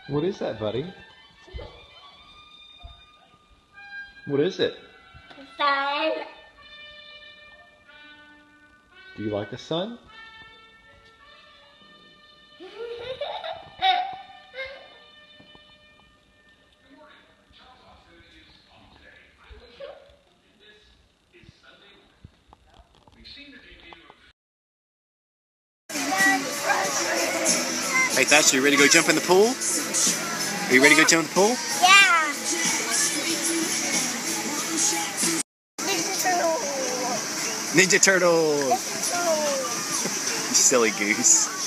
What is that, buddy? What is it? Sun. Do you like the sun? Hey Thatcher, you ready to go jump in the pool? Are you ready to go jump in the pool? Yeah. Ninja Turtle! Ninja Turtle. You silly goose.